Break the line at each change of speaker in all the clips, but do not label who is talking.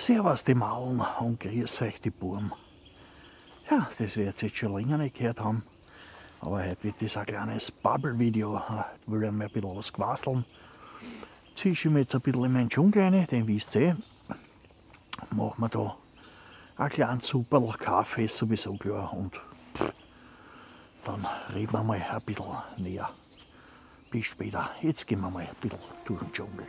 Servus die Maulen und grüß euch die Burm. Ja, das werdet ihr jetzt schon länger nicht gehört haben. Aber heute wird das ein kleines Bubble-Video. Ich will mir ein bisschen was quasseln. Zische ich mir jetzt ein bisschen in meinen Dschungel rein, den wisst ihr. Machen wir da ein kleines Superl Kaffee, ist sowieso klar. Und dann reden wir mal ein bisschen näher. Bis später. Jetzt gehen wir mal ein bisschen durch den Dschungel.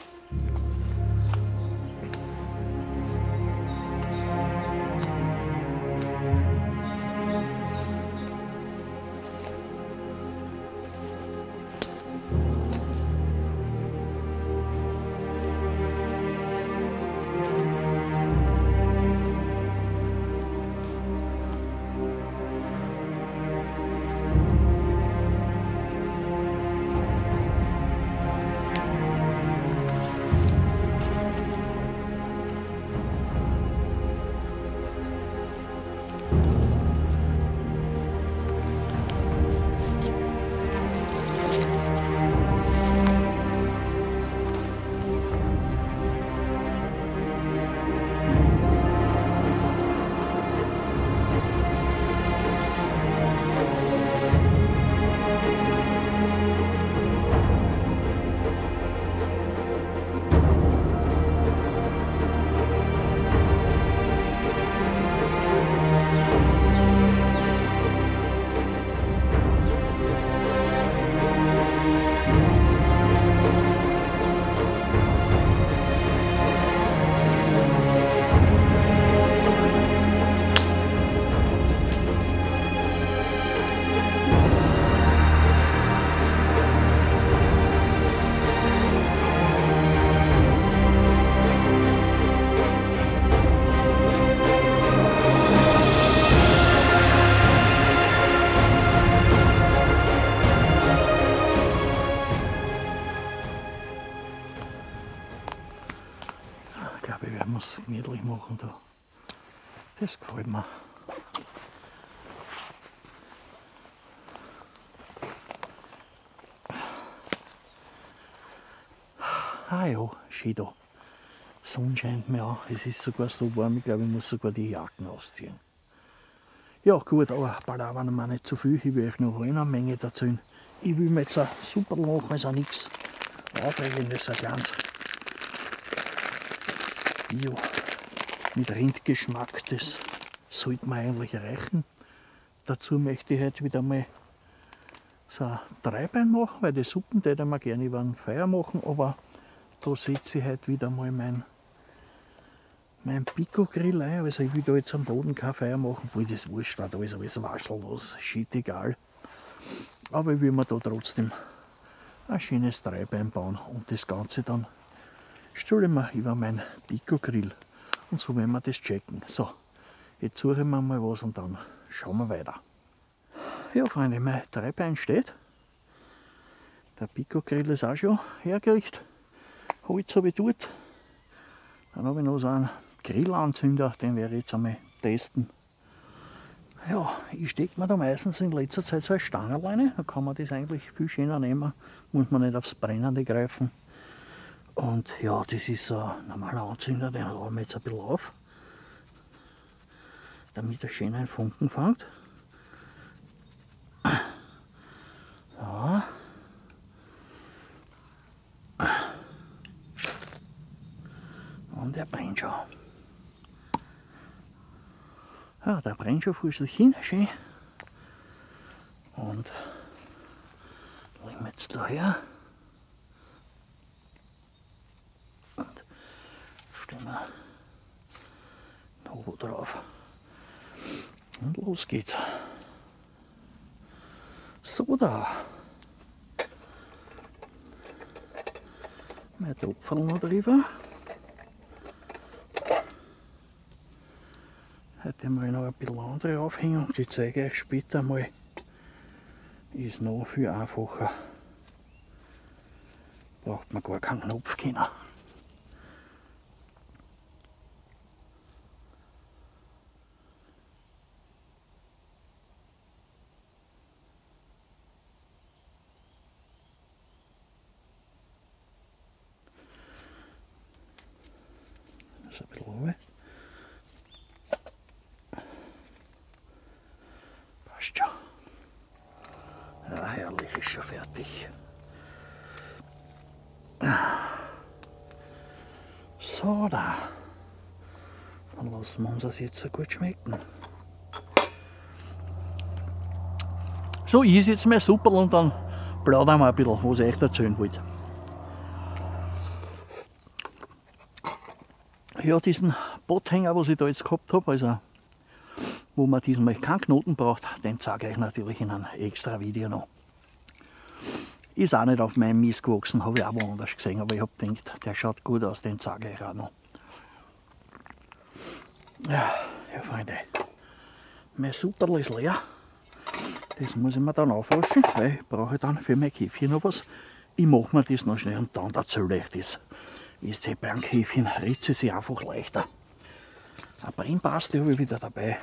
Ich glaube, wir werden es gemütlich machen da. Das gefällt mir. Ah ja, schön da. Sonne scheint mir an. Es ist sogar so warm, ich glaube, ich muss sogar die Jacken ausziehen. Ja gut, aber palavern wir nicht zu viel. Ich will euch noch eine Menge erzählen. Ich will mir jetzt ein super machen, also nichts Aufregendes, ein kleines Bio mit Rindgeschmack, das sollte man eigentlich reichen. Dazu möchte ich heute wieder mal so ein Dreibein machen, weil die Suppen die wir gerne über ein Feuer machen, aber da setze ich heute wieder mal mein Pico-Grill ein. Also ich will da jetzt am Boden kein Feuer machen, obwohl das wurscht war, da ist alles waschellos, shit egal. Aber ich will mir da trotzdem ein schönes Dreibein bauen und das Ganze dann stelle ich mir über meinen Pico-Grill. Und so werden wir das checken. So, jetzt suchen wir mal was und dann schauen wir weiter. Ja Freunde, mein Dreibein steht. Der Pico-Grill ist auch schon hergerichtet. Holz habe ich dort. Dann habe ich noch so einen Grillanzünder, den werde ich jetzt einmal testen. Ja, ich stecke mir da meistens in letzter Zeit so eine Stange rein. Da kann man das eigentlich viel schöner nehmen. Muss man nicht aufs Brennende greifen. Und ja, das ist so ein normaler Anzünder, den hauen wir jetzt ein bisschen auf, damit er schön einen Funken fängt. So. Und der brennt schon. Ja, der brennt schon vor sich hin, schön. Und legen wir jetzt da her. Und stellen wir Novo drauf. Und los geht's. So da. Mein Topferl noch drüber. Heute mal noch ein bisschen andere Aufhängung, die zeige ich euch später mal. Ist noch viel einfacher. Braucht man gar keinen Knopf kennen. Das ein bisschen runter. Passt schon. Ja, herrlich, ist schon fertig. So, da. Dann lassen wir uns das jetzt so gut schmecken. So, ich esse jetzt mein Super und dann plaudern wir ein bisschen, was ich euch erzählen wollte. Ja, diesen Botthänger, was ich da jetzt gehabt habe, also wo man diesmal keinen Knoten braucht, den zeige ich euch natürlich in einem extra Video noch. Ist auch nicht auf meinem Mist gewachsen, habe ich auch woanders gesehen, aber ich habe gedacht, der schaut gut aus, den zeige ich euch auch noch. Ja, Freunde, mein Superl ist leer. Das muss ich mir dann aufwaschen, weil ich brauche dann für mein Käfchen noch was. Ich mache mir das noch schnell und dann erzähle ich das. Ist beim Käfchen ritzt es sich einfach leichter. Eine Brennpaste habe ich wieder dabei.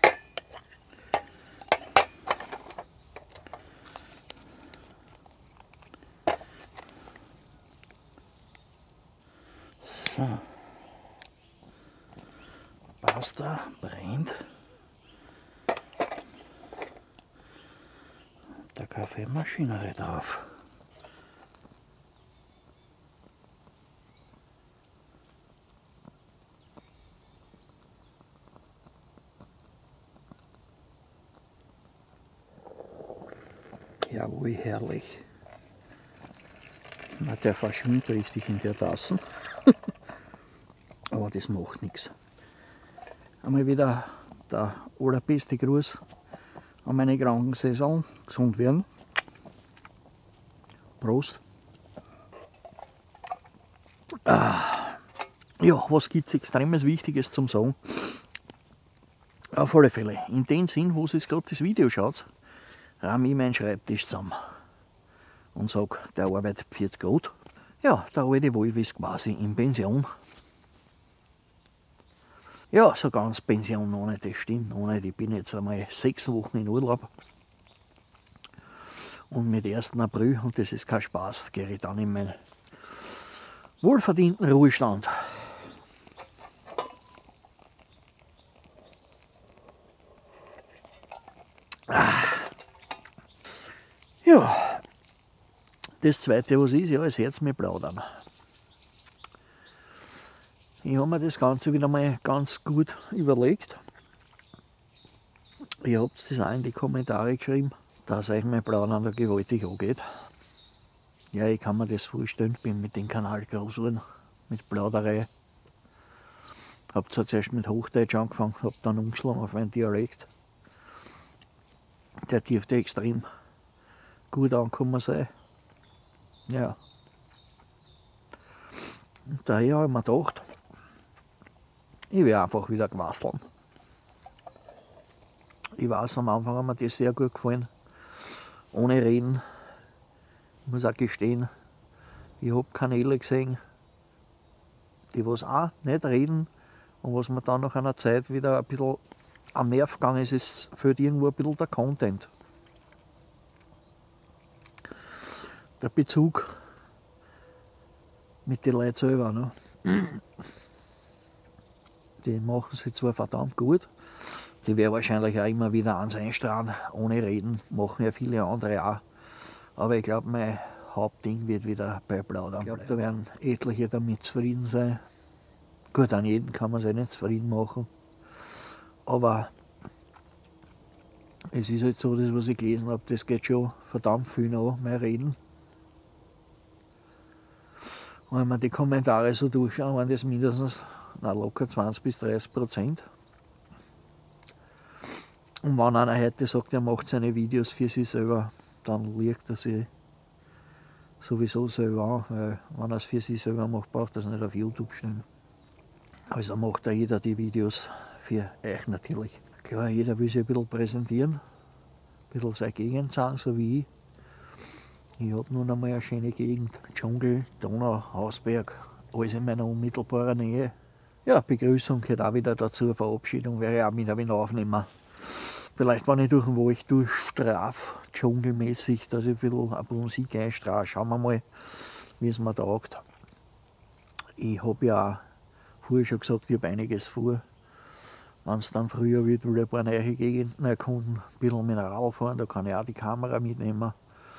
So. Pasta brennt. Der Kaffeemaschine drauf. Jawohl, herrlich. Na, der verschwimmt richtig in der Tasse. Aber das macht nichts. Einmal wieder der allerbeste Gruß an meine Krankensaison. Gesund werden. Prost. Ja, was gibt es extremes Wichtiges zum Sagen? Auf alle Fälle, in dem Sinn, wo ihr gerade das Video schaut, räume ich meinen Schreibtisch zusammen und sage, der Arbeit pfiat gut. Ja, der alte Wolf ist quasi in Pension. Ja, so ganz Pension noch nicht, das stimmt noch nicht. Ich bin jetzt einmal 6 Wochen in Urlaub. Und mit 1. April, und das ist kein Spaß, gehe ich dann in meinen wohlverdienten Ruhestand. Ja, das zweite, was ist, ja, das Herz mit Plaudern. Ich habe mir das Ganze wieder mal ganz gut überlegt. Ihr habt das auch in die Kommentare geschrieben, dass euch mein Plaudern da gewaltig angeht. Ja, ich kann mir das vorstellen, bin mit dem Kanal groß geworden, mit Plauderei. Hab zwar zuerst mit Hochdeutsch angefangen, hab dann umgeschlagen auf einen Dialekt. Der dürfte extrem gut angekommen sein. Ja. Und daher habe ich mir gedacht, ich werde einfach wieder quasseln. Ich weiß, am Anfang hat mir das sehr gut gefallen. Ohne Reden. Ich muss auch gestehen, ich habe Kanäle gesehen, die was auch nicht reden und was mir dann nach einer Zeit wieder ein bisschen am Nerv gegangen ist, ist fehlt irgendwo ein bisschen der Content. Der Bezug mit den Leuten selber. Ne? Die machen sie zwar verdammt gut, die werden wahrscheinlich auch immer wieder eins einstrahlen, ohne Reden, machen ja viele andere auch. Aber ich glaube, mein Hauptding wird wieder bei Plaudern. Ich glaube, da werden etliche damit zufrieden sein. Gut, an jeden kann man sich nicht zufrieden machen. Aber es ist halt so, das was ich gelesen habe, das geht schon verdammt viel an, mein Reden. Und wenn man die Kommentare so durchschaut, waren das mindestens locker 20 bis 30%. Und wenn einer heute sagt, er macht seine Videos für sich selber, dann liegt er sich sowieso selber an, weil wenn er es für sich selber macht, braucht er es nicht auf YouTube stellen. Also macht da jeder die Videos für euch natürlich. Klar, jeder will sich ein bisschen präsentieren, ein bisschen seine Gegend sagen, so wie ich. Ich habe nun einmal eine schöne Gegend, Dschungel, Donau, Hausberg, alles in meiner unmittelbaren Nähe. Ja, Begrüßung gehört auch wieder dazu, Verabschiedung wäre ich auch wieder aufnehmen. Vielleicht, wenn ich durch den Wald durchstrafe, dschungelmäßig, dass ich ein bisschen Musik einstrahle. Schauen wir mal, wie es mir taugt. Ich habe ja vorher schon gesagt, ich habe einiges vor. Wenn es dann früher wird, will ich ein paar neue Gegenden erkunden, ein bisschen Mineral fahren, da kann ich auch die Kamera mitnehmen.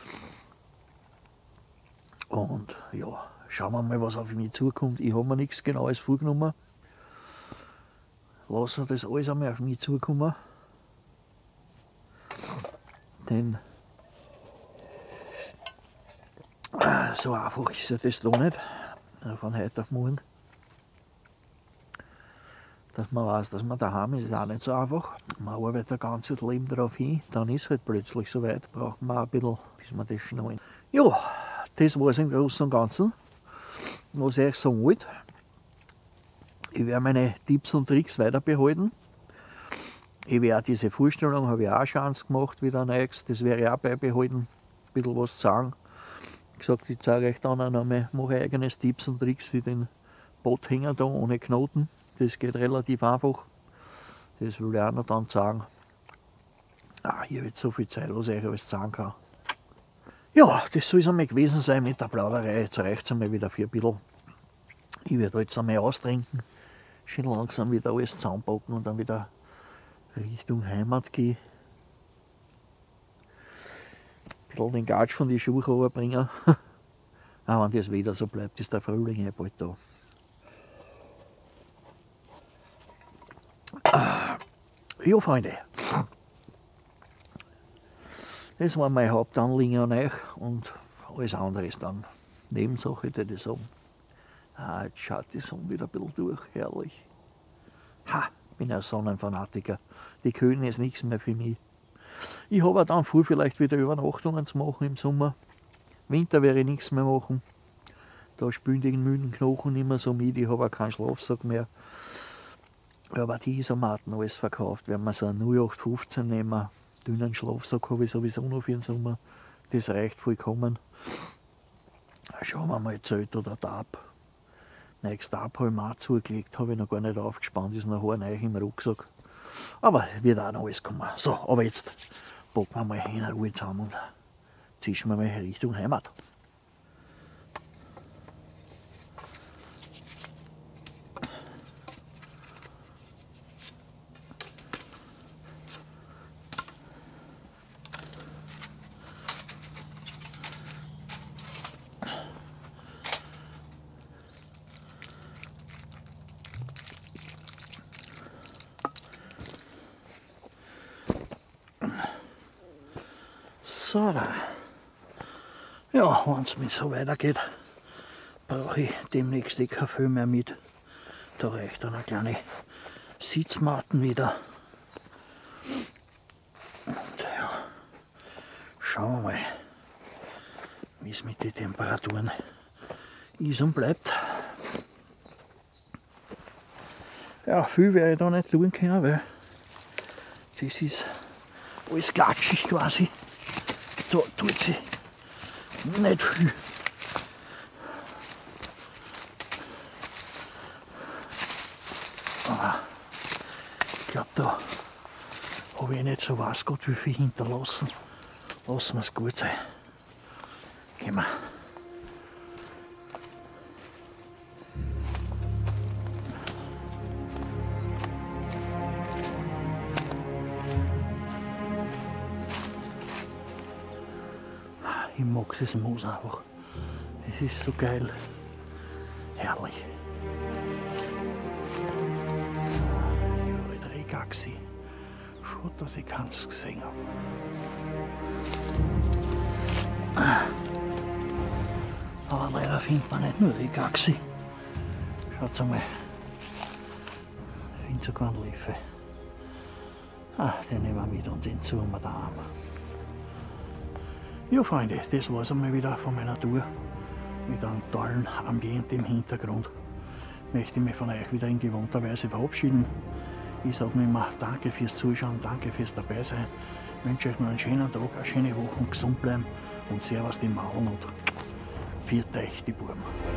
Und ja, schauen wir mal, was auf mich zukommt. Ich habe mir nichts Genaues vorgenommen. Lassen wir das alles einmal auf mich zukommen. Denn so einfach ist ja das da nicht, von heute auf morgen. Dass man weiß, dass man daheim ist, ist auch nicht so einfach. Man arbeitet ein ganzes Leben darauf hin, dann ist es halt plötzlich so weit, braucht man auch ein bisschen, bis man das schnallt. Ja, das war es im Großen und Ganzen, was ich euch sagen wollte. Ich werde meine Tipps und Tricks weiter behalten. Ich werde diese Vorstellung, habe ich auch schon eins gemacht, wieder neues, das werde ich auch beibehalten, ein bisschen was zu sagen. Wie gesagt, ich zeige euch dann auch nochmal, mache eigenes Tipps und Tricks für den Botthänger da ohne Knoten. Das geht relativ einfach. Das will ich auch noch dann sagen. Hier wird so viel Zeit, was ich euch alles sagen kann. Ja, das soll es einmal gewesen sein mit der Plauderei. Jetzt reicht es einmal wieder für ein bisschen. Ich werde jetzt einmal austrinken, schön langsam wieder alles zusammenpacken und dann wieder Richtung Heimat gehen. Ein bisschen den Gatsch von den Schuhen runterbringen. Auch wenn das wieder so bleibt, ist der Frühling ja bald da. Ja, Freunde, das war mein Hauptanliegen an euch und alles andere ist dann Nebensache, die ich sagen. Jetzt schaut die Sonne wieder ein bisschen durch, herrlich. Ich bin ein Sonnenfanatiker, die Kühle ist nichts mehr für mich. Ich habe dann vor, vielleicht wieder Übernachtungen zu machen im Sommer. Winter werde ich nichts mehr machen. Da spielen die müden Knochen nicht mehr so mit, ich habe auch keinen Schlafsack mehr. Aber die Isomaten alles verkauft, wenn wir so einen 0815 nehmen, dünnen Schlafsack habe ich sowieso noch für den Sommer, das reicht vollkommen. Schauen wir mal Zelt oder Tab. Neues Tab habe ich mir auch zugelegt, habe ich noch gar nicht aufgespannt, ist noch neu im Rucksack. Aber wird auch noch alles kommen. So, aber jetzt packen wir mal in Ruhe zusammen und zischen wir mal Richtung Heimat. So, da. Ja, wenn es mir so weitergeht, brauche ich demnächst kein viel mehr mit. Da reicht dann eine kleine Sitzmatten wieder. Und ja, schauen wir mal, wie es mit den Temperaturen ist und bleibt. Ja, viel werde ich da nicht tun können, weil das ist alles klatschig quasi. Da tut sie nicht viel. Aber ich glaube, da habe ich nicht so weiß Gott wie viel hinterlassen. Lassen wir es gut sein. Gehen wir. Ich mag das Moos einfach. Es ist so geil. Herrlich. Ja, ich war Gaxi. Schaut, dass ich keins gesehen habe. Aber leider findet man nicht nur die Gaxi. Schaut einmal. Ich finde sogar einen Löffel. Den nehmen wir mit und den suchen wir daheim. Ja, Freunde, das war es einmal wieder von meiner Tour mit einem tollen Ambiente im Hintergrund. Möchte ich mich von euch wieder in gewohnter Weise verabschieden. Ich sage mir immer danke fürs Zuschauen, danke fürs Dabeisein. Ich wünsche euch noch einen schönen Tag, eine schöne Woche und gesund bleiben und servus die Mauern und viert euch die Buben.